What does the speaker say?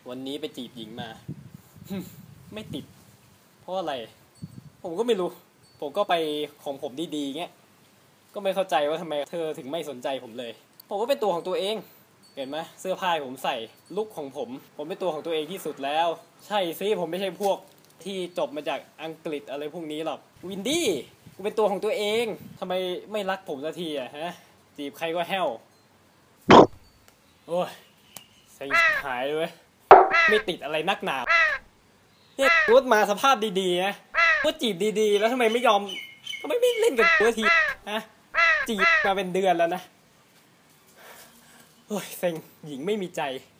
วันนี้ไปจีบหญิงมา ไม่ติดเพราะอะไรผมก็ไม่รู้ผมก็ไปของผมดีๆเงี้ยก็ไม่เข้าใจว่าทำไมเธอถึงไม่สนใจผมเลยผมก็เป็นตัวของตัวเองเห็นไหมเสื้อผ้าผมใส่ลุคของผมเป็นตัวของตัวเองที่สุดแล้วใช่สิผมไม่ใช่พวกที่จบมาจากอังกฤษอะไรพวกนี้หรอกวินดี้กูเป็นตัวของตัวเองทำไมไม่รักผมสักทีอะฮะจีบใครก็แห้วโอ้ยเซ็งหายเลยไม่ติดอะไรนักหนาเนี่ยรถมาสภาพดีๆนะก็จีบดีๆแล้วทำไมไม่ยอมทำไมไม่เล่นกับตัวทีฮะจีบมาเป็นเดือนแล้วนะโอ้ยเซ็งหญิงไม่มีใจ